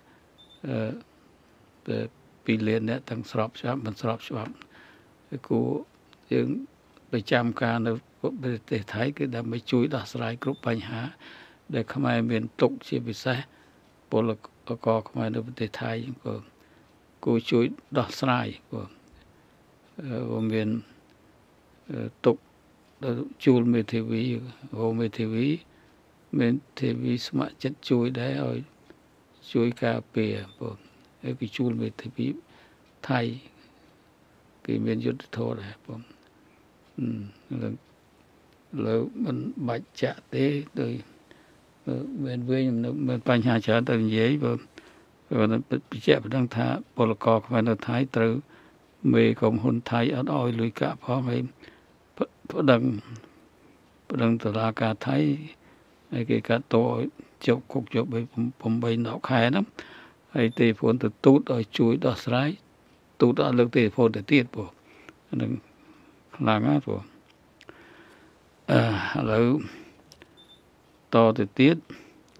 ปีเลียนเนี่ยตั้งสอบฉบับมันสอบฉบับกูยังประจำการในประเทศไทยก็ได้ไม่ช่วยดัสไลกรุ๊ปปัญหาได้ขมายเป็นตุกเชื่อพิเศษปลกขมายในประเทศไทยก็กูช่วยดัสไลก็ผมเป็นตุกจูลเมทีวีโฮเมทีวีเมทีวีสมัครจัดช่วยได้เอาช่วยกาเปียผมไอ้กิจูลเมทีวีไทยกิเป็นยุทธโทษเลยผมอืมแล้วแล้วมันบาดเจ็บเต้โดยเว้นเว้นมันปัญหาชาติเยอะผมวันนั้นไปเจ็บดังท่าปลกอกมาในไทยตรึเมย์ของคนไทยเอาอ้อยลุยกะพร้อมให้พระดังพระดังตลาดกาไทยไอ้เกี่ยกับตัวจบกุกจบไปผมผมไปหนอกแค่นั้นไอ้เตะฝนตัวตูดเอาช่วยดอกสายตูดเอาเลือกเตะฝนแต่ตีดปุ๊บนั่นหลังอ่ะปุ๊บเออแล้วต่อแต่ตีด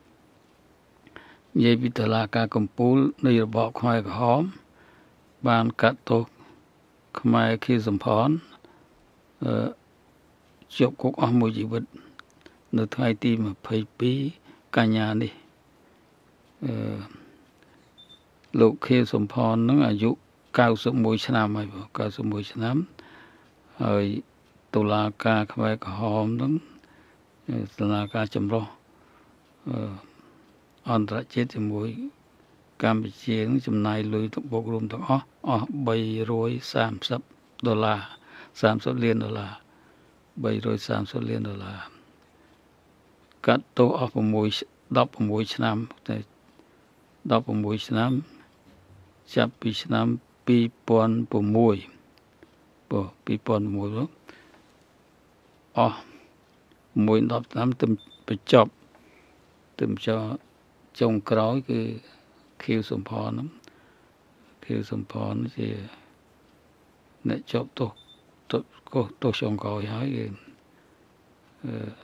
ยัยพิตลากากำปูในระบบควายหอมบานกัดตกขมายขี้สมพรเอ่อจบกุกออกมวยจีบในไทยตีมาเพย์ปีกันยานี่เอ่อลูกขี้สมพรนั้นอายุเก้าสิบมวยชนะไหมบ่เก้าสิบมวยชนะเอ้ยตุลากาขมายหอมนั้นตุลากาจำรอเอ่ออันตรเจตมวยการไปเชียงจำนายลุยทุกบกรวมทั้งอ๋ออ๋อใบรวยสามสิบดอลลาร์สามสิบเหรียญดอลลาร์ใบรวยสามสิบเหรียญดอลลาร์กัดตัวออกประมวยดับประมวยชนะแต่ดับประมวยชนะจับปีชนะปีปอนประมวยบ่ปีปอนประมวยบ่อ๋อมวยดับน้ำเต็มไปจับเต็มจะจงกร้อยคือคิวสมพรนั้นคิวสมพรที่เนี่ยจบตัวตัวก็ตัวชงกอยหายเองเอ่อ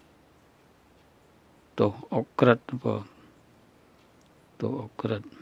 ตัวอกกระดบ่ตัวอกกระด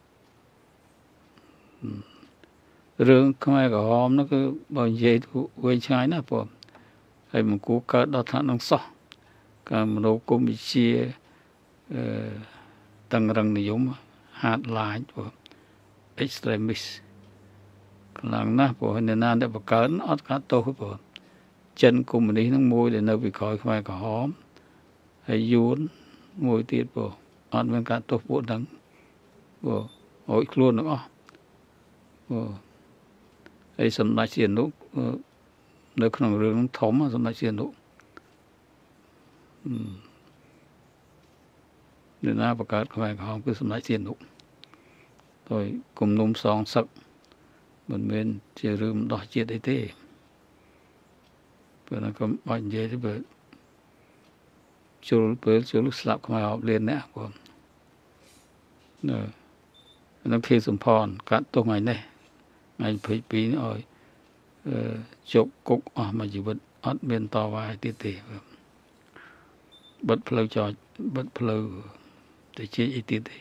เรื่องขมายกับหอมนั่นคือบ่ใหญ่ทุเวชายนะบ่ให้มันกูเกิดดอกทางนังซอการมโนกุมิเชียเอ่อตั้งรังนิยมหาดลายบ่เอ็กซ์ตรีมิสกลางนะบ่ในนานได้ประกาศอดกาโตบ่จันกุมนี้ทั้งมวยได้ในวิคอยขมายกับหอมให้ยูนมวยติดบ่อดมันกาโตบ่ดังบ่โอ้ยคลุนเนาะบ่ไอ้สำนักเสียนุในขนมเรื่องถมสำนักเสียนุอืมในหน้าประกาศขมายของคือสำนักเสียนุโดยกลุ่มนุ่มสองสักมันเป็นเจริญดอกเจ็ดไอเต้เพื่อนก็บันเจที่เปิดจูเปิดจูลุสลับขมายออกเรียนเนี่ยผมเนอะน้ำเพสมพรกัดตัวไงเนี่ยไงปีปีนี้อ่อยเอ่อจบกุกออกมาอยู่บนอัดเบนต่อไว้ติเต้บัดเพลจอบัดเพลแต่เชี่ยติเต้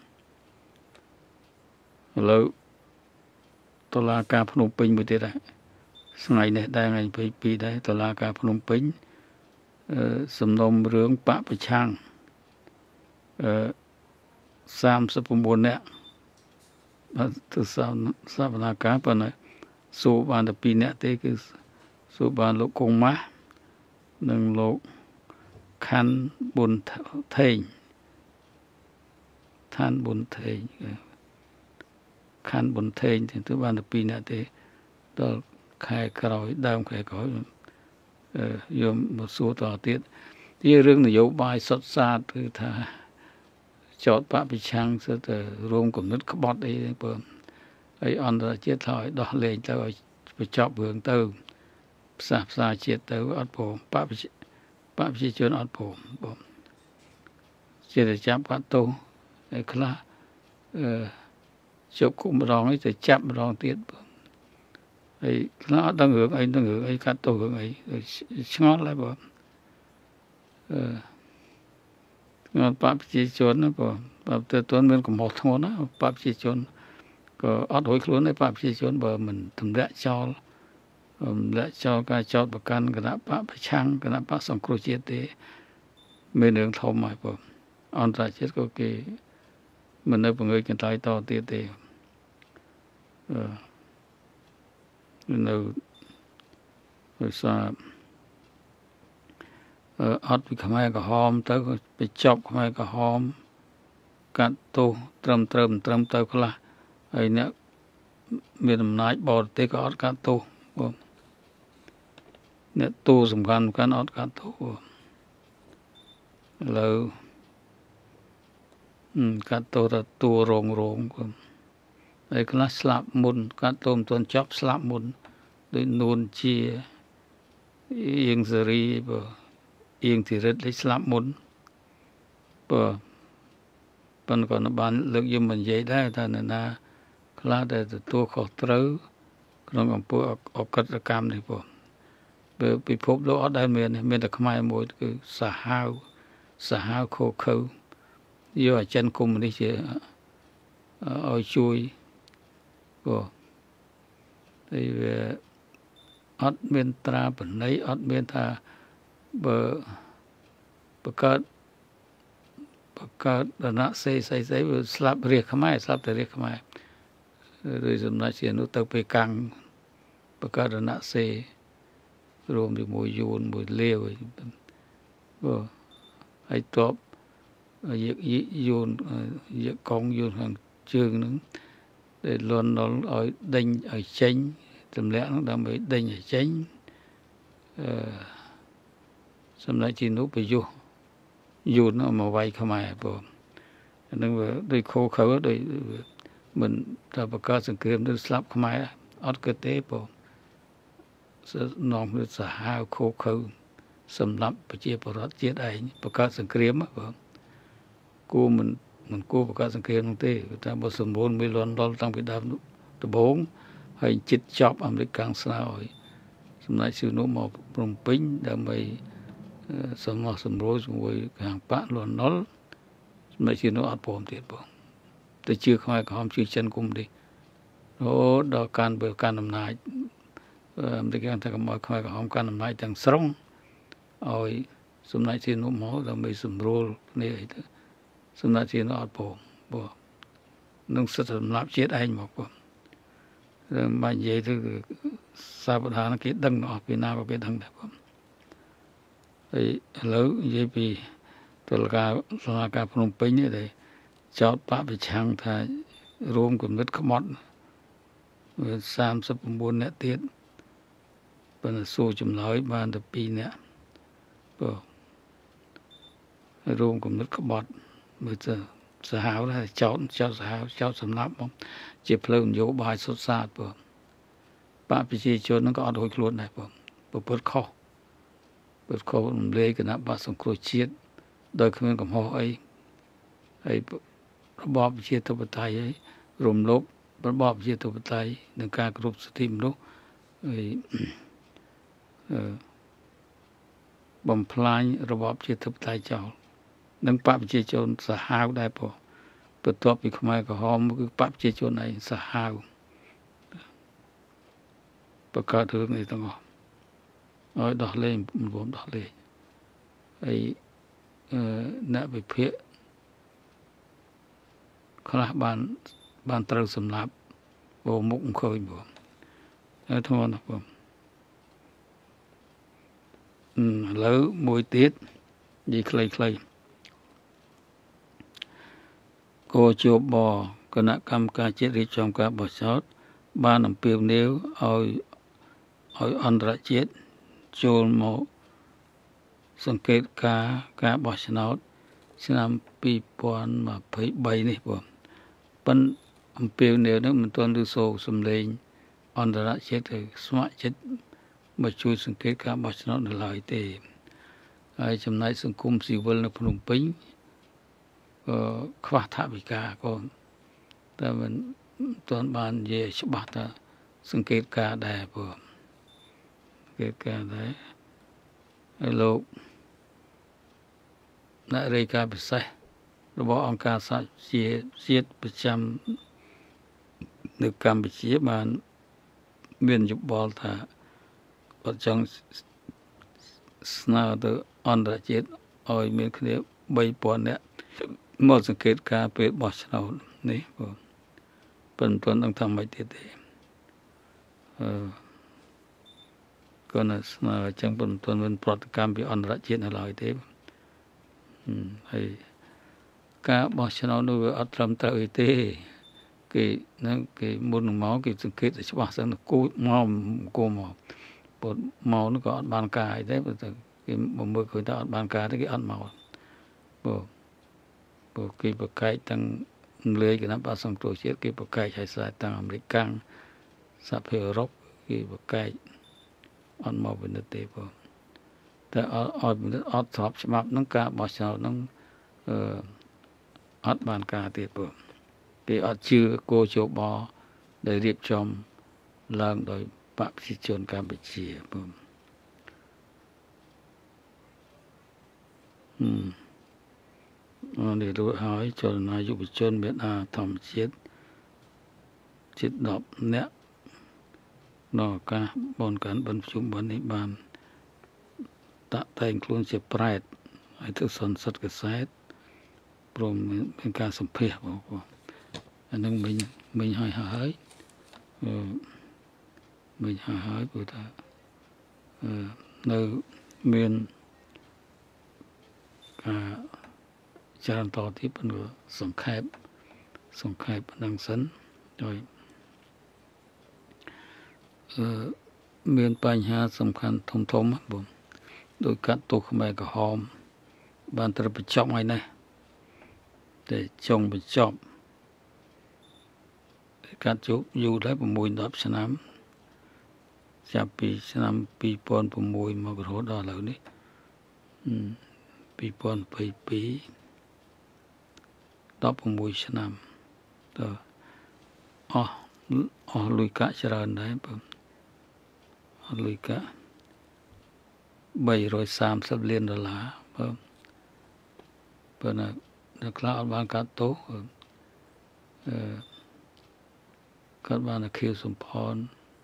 แล้วตลาดการพนมเปญบุตรได้สมัยเนี่ยได้ไงปีปีได้ตลาดการพนมเปญเอ่อสำนมเรื่องปะประช่างเอ่อสามสิบปมเนี่ยทุกสาวสาวนาการปะเนี่ยสูบานตะปีเนี่ยเตคือสูบานโลกงมาหนึ่งโลกคันบุญเทงท่านบุญเทงคันบุญเทงถึงทุกวันตะปีเนี่ยเตต่อใครกระโดดดาวใครก็เอ่อยมมาสู้ต่อเตี้ยที่เรื่องนโยบายสดสาดคือถ้าจอดปะไปช่างซะแต่รวมกับนึกขบดไอ้เปิ่มไอ้อันตรายเจ็ดถอยดอกเลยจะไปจอบเบืองเติมสาบสาเจ็ดเติมอัดผมปะไปปะไปจนอัดผมผมจជាតែចាប់កាត់ទោសហើយខ្លះអឺជាប់គុំម្ដងហើយទៅចាប់ម្ដងទៀតហើយខ្លះអត់ដឹងរឿងអីដឹងរឿងអីកាត់ទោសរឿងអីឆ្ងល់ហើយបងអឺងល់បព្វជិជនណាបងបើទៅទន់មានកំហុសធ្ងន់ណាបព្វជិជនក៏អត់រួចខ្លួនដែរបព្វជិជនបើមិនទម្លាក់ចោលទម្លាក់ចោលការចោទប្រកាន់គណៈបកប្រឆាំងគណៈបកសង្គ្រោះជាតិទេមានរឿងធំហើយបងអន្តរជាតិក៏គេមិននៅពង្រីកកន្តើយតទៀតទេអឺនៅវិសាអឺអត់ពីខ្មែរក្រហមទៅក៏ទៅចប់ខ្មែរក្រហមកាត់ទោសត្រឹមត្រូវមិនត្រឹមទៅខ្លះហើយអ្នកមានអំណាចបរទេសក៏អត់កាត់ទោសបងអ្នកទោសសំខាន់សំខាន់អត់កាត់ទោសឥឡូវកាត់ទោសទៅតួរងរងបងហើយខ្លះស្លាប់មុនកាត់ទោសមិនទាន់ចប់ស្លាប់មុនដោយនួនជាអៀងសេរីបងអៀងធីរិតលេស្លាប់មុនបើប៉ុន្តែក៏បានលើកយកមកនិយាយដែរថានរណាខ្លះដែលទទួលខុសត្រូវក្នុងអំពើអក្រិតកម្មនេះបងបើពិភពលោកអត់ដែលមានមានតែខ្មែរមួយគឺសាហាវសាហាវខូខើយកអចិន្នកុម្មុយនីសជាឲ្យជួយបងតែវាអត់មានត្រាបណីអត់មានថាបើបង្កើតបង្កើតរណសេរីស្អីវាស្លាប់រាជខ្មែរស្លាប់តែរាជខ្មែរដោយសំណាច់ជានោះទៅពេលកាំងបង្កើតរណសេរីរួមជាមួយយួនមួយលាវបើហើយតបយកយួនយកកងយួនខាងជើងហ្នឹងដែលលន់ដល់ឲ្យដេញឲ្យចេញទម្លាក់ហ្នឹងដើម្បីដេញឲ្យចេញអឺសម្រាប់ជីនោះប្រយុទ្ធយួនមកវាយខ្មែរបងហ្នឹងវាដោយខូខើដោយមិនថាបង្កើតសង្គ្រាមឬស្លាប់ខ្មែរអត់គិតទេបងនាំទៅសាហាវខូខើសម្រាប់ប្រជាពលរដ្ឋជាតិឯងបង្កើតសង្គ្រាមបងគួរមិនមិនគួរបង្កើតសង្គ្រាមនោះទេតែបើសម្បូរមួយលន់ដល់តាំងពីដើមដំបូងហើយចិត្តចប់អាមេរិកកាំងស្នើឲ្យសម្ដេចសៀវនោះមកព្រំពេញដើម្បីសមោះសម្រួលជាមួយខាងបាក់លន់ណុលសម្ដេចសៀវនោះអត់ព្រមទៀតបងទៅជឿខ្មែរក្រហមជឿចិនកុំនេះរហូតដល់ការបើកាន់អំណាចអាមេរិកកាំងថាកុំឲ្យខ្មែរក្រហមកាន់អំណាចទាំងស្រុងឲ្យសម្ដេចសៀវនោះមកដើម្បីសម្រួលគ្នាអីទៅសម្ដេចសៀវនោះអត់ព្រមបងនឹងសិទ្ធិសម្រាប់ជាតិឯងមកបងរឿងបាញ់និយាយទៅសាវតាគេដឹងអស់ពីណាក៏គេដឹងដែរបងហើយឥឡូវនិយាយពីតុលាការសាលាការភ្នំពេញនេះដែលចោទបកប្រឆាំងថារួមគំនិតក្បត់សាមសិប៩នាក់ទៀតប៉ុន្តែសួរចម្លើយបានតែពីរនាក់បងរួមគំនិតក្បត់មើលទៅសាហាវដែរចោទចោទសាហាវចោទសម្លាប់បងជាផ្លូវនយោបាយសុទ្ធសាធបងបកប្រជាជនហ្នឹងក៏អត់រួចខ្លួនដែរបងប្រព្រឹត្តខុសប្រព្រឹត្តខុសរំលែកគណៈបកសង្គ្រោះជាតិដោយគ្មានកំហុសអីហើយរបបប្រជាធិបតេយ្យហើយរំលោភរបបប្រជាធិបតេយ្យនិងការគោរពសិទ្ធិមនុស្សហើយអឺបំផ្លាញរបបប្រជាធិបតេយ្យចោលនិងបកប្រជាជនសាហាវដែរបងបន្ទាប់ពីខ្មែរក្រហមគឺបកប្រជាជនឯងសាហាវបង្កើតរឿងនេះទាំងអស់ឲ្យដោះលែងមិនរួមដោះលែងហើយអឺអ្នកវិភាគខ្លះបានបានត្រូវសម្លាប់បងមុខមិនឃើញបងហើយធ្ងន់ណាស់បងអឺឥឡូវមួយទៀតនិយាយខ្លីៗគោជបគណៈកម្មការជាតិរៀបចំការបោះឆ្នោតបានអំពាវនាវឲ្យឲ្យអន្តរជាតិចូលមកសង្កេតការការបោះឆ្នោតឆ្នាំពីរពាន់ម្ភៃបីនេះបងប៉ុន្តែអំពាវនាវនោះមិនទាន់ឮសូរសំឡេងអន្តរជាតិទៅស្ម័គ្រចិត្តមកជួយសង្កេតការបោះឆ្នោតនៅឡើយទេហើយចំណែកសង្គមស៊ីវិលនៅភ្នំពេញខ្វះថវិកាកូនតែមិនទាន់បាននិយាយច្បាស់ថាសង្កេតការដែរព្រោះសង្កេតការដែរហើយលោកអ្នករាយការណ៍ពិសេសរបស់អង្គការសហជីវជាតិប្រចាំនៅកម្ពុជាបានមានយោបល់ថាគាត់ចង់ស្នើទៅអន្តរជាតិឲ្យមានគ្នាបីពាន់នាក់មកសង្កេតការណ៍ពេលបោះឆ្នោតនេះបងប៉ុន្តែនឹងធ្វើមិនទៀតទេអឺគាត់ស្នើចឹងប៉ុន្តែមានប្រតិកម្មពីអន្តរជាតិនៅឡើយទេហើយការបោះឆ្នោតនោះវាអត់ត្រឹមត្រូវអីទេគេនឹងគេមុននឹងមកគេសង្កេតច្បាស់សិនគូមកគូមកពុតមកនោះក៏អត់បានការអីទេព្រោះតែគេមកមើលឃើញថាអត់បានការទេគេអត់មកព្រោះព្រោះគេប្រកែកទាំងលើគណៈបក្សសង្គ្រោះជាតិគេប្រកែកឲ្យស្អាតទាំងអាមេរិកសហភាពអឺរ៉ុបគេប្រកែកអត់មកវិនិច្ឆ័យទេព្រោះតែអត់អត់អត់ស្របច្បាប់ហ្នឹងការបោះឆ្នោតហ្នឹងអឺអត់បានការទេព្រោះគេអត់ជឿគោជបដែលរៀបចំឡើងដោយបព្វជិជនកម្ពុជាព្រោះហឹមអរនេះរួចហើយចលនាយុវជនមេដាធម្មជាតិជិតដប់នាក់នៅឱកាសបនកានបិណ្ឌប្រជុំបិណ្ឌនេះបានតាក់តែងខ្លួនជាប្រែតហើយទៅសន្និសីទកសែតព្រមមានការសម្ភាសបងប្អូនអានឹងមិញមិញហើយហើយអឺមិញហើយហើយព្រោះថាអឺនៅមានការចារតទៀតប៉ុន្តែសង្ខេបសង្ខេបប៉ុណ្ណឹងសិនដោយអឺមានបញ្ហាសំខាន់ធំធំបងដោយកាត់ទោសខ្មែរក្រហមបានត្រូវបញ្ចប់ហើយណាតែចុងបញ្ចប់កាត់ជប់យូរដែរ 6 10 ឆ្នាំចាប់ពីឆ្នាំពីរពាន់៦មករហូតដល់ឥឡូវនេះពីរពាន់ยี่สิบสอง 16ឆ្នាំតើអស់អស់លុយកាក់ច្រើនដែរបងអស់លុយកាក់បីរយសាមសិបលានដុល្លារបងប៉ុន្តែដល់ខ្លះអត់បានកាត់ទោសអឺគាត់បានអខិលសំផន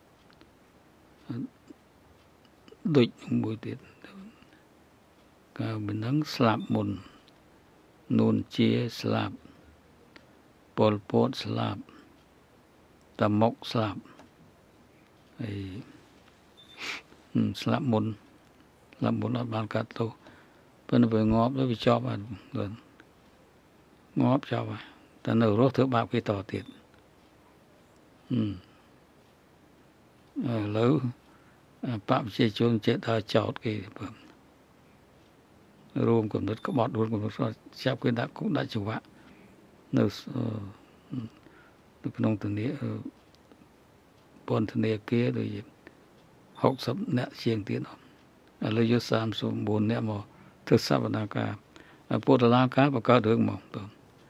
ដូចមួយទៀតកាលមិននឹងស្លាប់មុននួនជាស្លាប់ពលពតស្លាប់តាមុកស្លាប់ហើយស្លាប់មុនស្លាប់មុនអត់បានកាត់ទោសប៉ុន្តែវាងាប់ទៅវាជាប់អត់ងាប់ជាប់ហើយតែនៅរស់ធ្វើបាបគេតទៀតហឹមឥឡូវបព្វជិជនចេះដល់ចោតគេបងរួមកំណត់ក្បត់រួមកំណត់ចាប់គេដាក់គុកដាក់ច្បាប់នៅនៅក្នុងធនាគារពន្ធនាគារដូចហុកសិបអ្នកជាងទៀតឥឡូវយកសាមសិប៩អ្នកមកធ្វើសវនាការពុទ្ធឡាការបង្កើតរឿងមកបង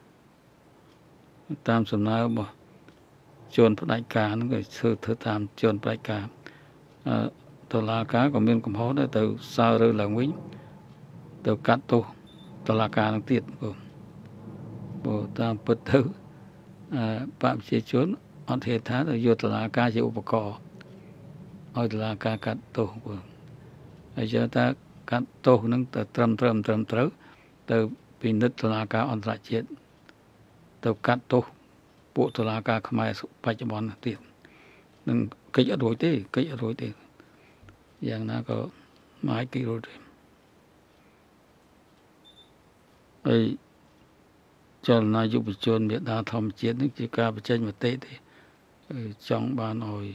តាមសំណើរបស់ជនផ្ដាច់ការហ្នឹងក៏ធ្វើធ្វើតាមជនផ្ដាច់ការអឺតុលាការក៏មានកំហុសដែរទៅសើរើឡើងវិញទៅកាត់ទោសតុលាការនឹងទៀតបងបើតាមពិតទៅអឺបព្វជិជនអត់ហេតុថាទៅយកតុលាការជាឧបករណ៍ឲ្យតុលាការកាត់ទោសបងហើយចាំថាកាត់ទោសហ្នឹងទៅត្រឹមត្រឹមត្រឹមត្រូវទៅពិនិត្យតុលាការអន្តរជាតិទៅកាត់ទោសពួកតុលាការខ្មែរបច្ចុប្បន្នទៀតនឹងកិច្ចអត់រួចទេកិច្ចអត់រួចទេយ៉ាងណាក៏មកឲ្យកិច្ចរួចទេហើយចលនាយុវជនមេដាធម្មជាតិនេះជាការបញ្ចេញមតិទេចង់បានឲ្យ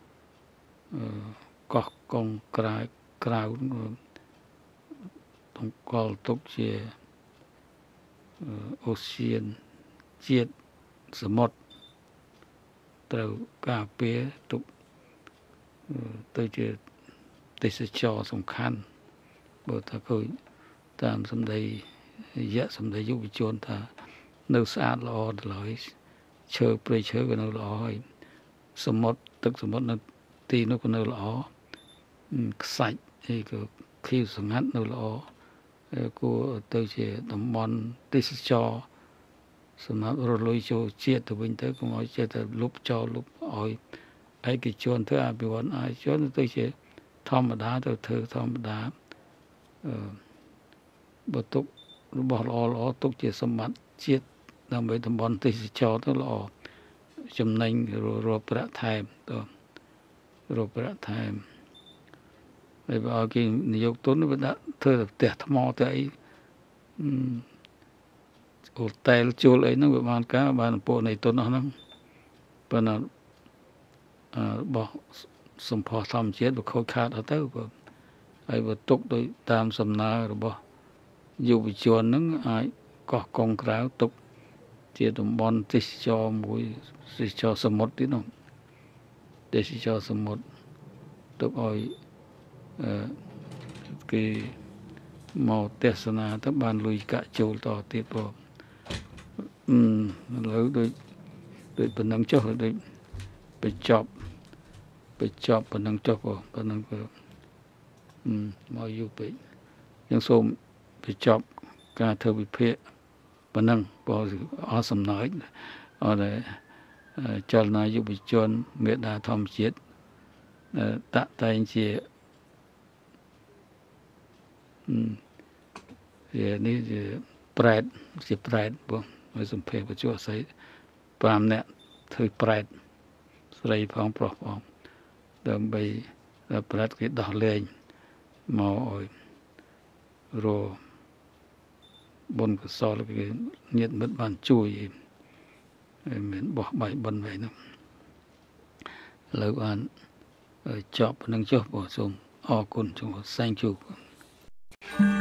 កោះកុងក្រៅក្រៅតង្កល់ទុកជាអូសៀនជាតិសមុទ្រត្រូវការពារទុកទៅជាទេសចរសំខាន់បើថាឃើញតាមសម្ដីរយៈសម្ដីយុវជនថានៅស្អាតល្អដល់ហើយឈើព្រៃឈើក៏នៅល្អហើយសមុទ្រទឹកសមុទ្រនៅទីនោះក៏នៅល្អខ្សាច់អីក៏ខៀវស្ងាត់នៅល្អគួរទៅជាតំបន់ទេសចរសម្រាប់រលុយចូលជាតិទៅវិញទៅកុំឲ្យចេះតែលុបចោលលុបឲ្យឯកជនធ្វើអភិវឌ្ឍឯកជនទៅជាធម្មតាទៅធ្វើធម្មតាអឺបើទុករបស់ល្អល្អទុកជាសម្បត្តិជាតិដើម្បីតំបន់ទេសចរទៅល្អចំណេញរកប្រាក់ថែមទៅរកប្រាក់ថែមហើយបើគេនិយោគទុនវាដាក់ធ្វើផ្ទះថ្មទៅអីអូតែលជួលអីហ្នឹងវាបានការបានពួកនៃទុនហ្នឹងប៉ុន្តែអឺរបស់សម្ផស្សធម្មជាតិវាខូចខាតអត់ទៅបាទហើយបើទុកដោយតាមសំណើរបស់យុវជនហ្នឹងអាចកោះកុងក្រៅទុកជាតំបន់ទេសចរមួយទេសចរសមុទ្រទីនោះទេសចរសមុទ្រទុកឲ្យអឺគេមកទេសនាទៅបានលុយកាក់ចូលតទៀតបងអឺឥឡូវដូចដូចប៉ុណ្ណឹងចុះដូចបញ្ចប់បញ្ចប់ប៉ុណ្ណឹងចុះបងប៉ុណ្ណឹងក៏អឺមកយូរពេកយើងសូមបញ្ចប់ការធ្វើវិភាគប៉ុណ្ណឹងបងអស់សំណើចអត់តែចលនាយុវជនមេដាធម្មជាតិតាក់តែងជាវានេះជាប្រែតជាប្រែតបងឲ្យសំភេបជួស្អី5នាក់ធ្វើប្រែតស្រីផងប្រុសផងដើម្បីប្រែតគេដោះលែងមកឲ្យរបុណ្យកុសលគេញាតិមិត្តបានជួយហើយមានបោះបាយបិណ្ឌវិញនោះឥឡូវបានចប់នឹងចុះបងសូមអរគុណសូម thank you